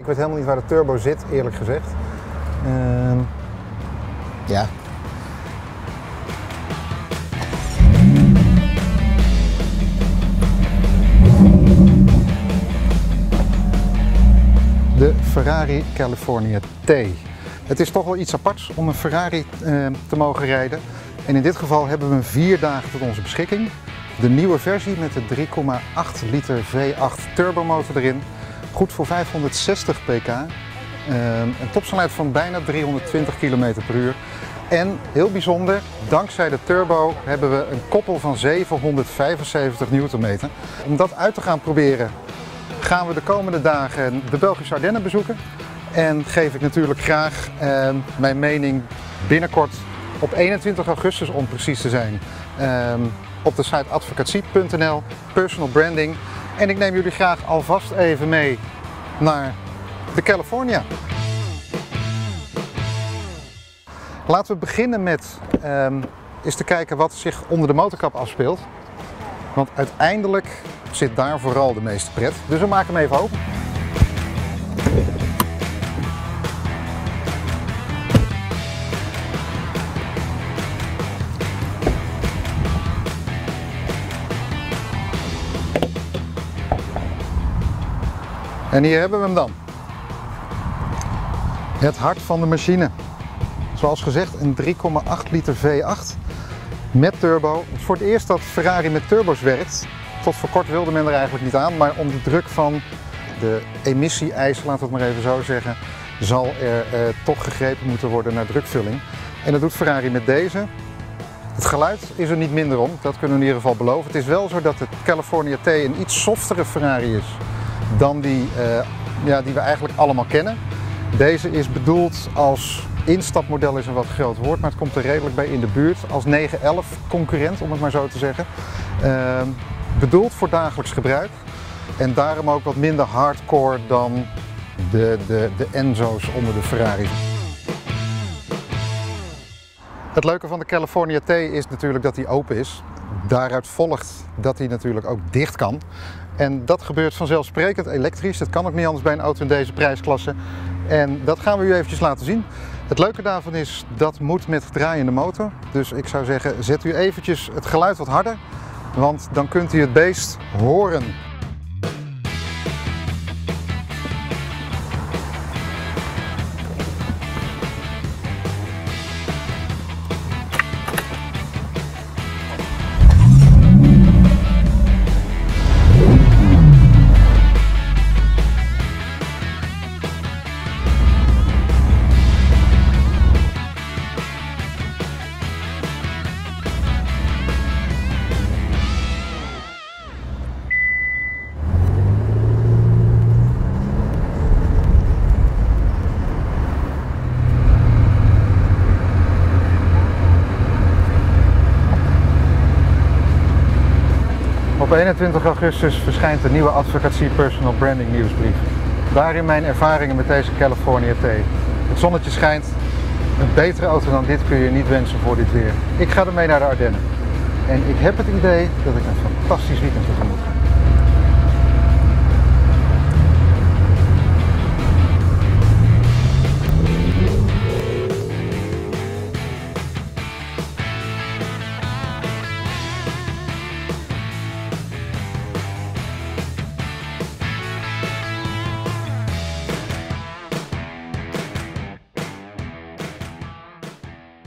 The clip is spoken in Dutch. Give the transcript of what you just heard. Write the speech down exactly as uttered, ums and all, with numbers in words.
Ik weet helemaal niet waar de turbo zit, eerlijk gezegd. Uh, ja. De Ferrari California T. Het is toch wel iets aparts om een Ferrari uh, te mogen rijden. En in dit geval hebben we hem vier dagen tot onze beschikking. De nieuwe versie met de drie komma acht liter V acht turbomotor erin. Goed voor vijfhonderdzestig pk. Uh, een topsnelheid van bijna driehonderdtwintig kilometer per uur. En heel bijzonder, dankzij de turbo hebben we een koppel van zevenhonderdvijfenzeventig newtonmeter. Om dat uit te gaan proberen gaan we de komende dagen de Belgische Ardennen bezoeken. En geef ik natuurlijk graag uh, mijn mening binnenkort op eenentwintig augustus om precies te zijn. Uh, op de site advocatie punt n l, personal branding. En ik neem jullie graag alvast even mee naar de California. Laten we beginnen met um, eens te kijken wat zich onder de motorkap afspeelt. Want uiteindelijk zit daar vooral de meeste pret. Dus we maken hem even open. En hier hebben we hem dan. Het hart van de machine. Zoals gezegd een drie komma acht liter V acht met turbo. Het is voor het eerst dat Ferrari met turbo's werkt. Tot voor kort wilde men er eigenlijk niet aan, maar om de druk van de emissie-eisen, laten we het maar even zo zeggen, zal er eh, toch gegrepen moeten worden naar drukvulling. En dat doet Ferrari met deze. Het geluid is er niet minder om, dat kunnen we in ieder geval beloven. Het is wel zo dat de California T een iets softere Ferrari is dan die, uh, ja, die we eigenlijk allemaal kennen. Deze is bedoeld als instapmodel, is een wat groot woord, maar het komt er redelijk bij in de buurt. Als negen elf concurrent, om het maar zo te zeggen. Uh, bedoeld voor dagelijks gebruik. En daarom ook wat minder hardcore dan de, de, de Enzo's onder de Ferraris. Het leuke van de California T is natuurlijk dat hij open is. Daaruit volgt dat hij natuurlijk ook dicht kan. En dat gebeurt vanzelfsprekend elektrisch. Dat kan ook niet anders bij een auto in deze prijsklasse. En dat gaan we u eventjes laten zien. Het leuke daarvan is, dat moet met draaiende motor. Dus ik zou zeggen, zet u eventjes het geluid wat harder. Want dan kunt u het beest horen. Op eenentwintig augustus verschijnt de nieuwe Advocatie Personal Branding nieuwsbrief. Daarin mijn ervaringen met deze California T. Het zonnetje schijnt. Een betere auto dan dit kun je niet wensen voor dit weer. Ik ga ermee naar de Ardennen. En ik heb het idee dat ik een fantastisch weekend tegemoet ga.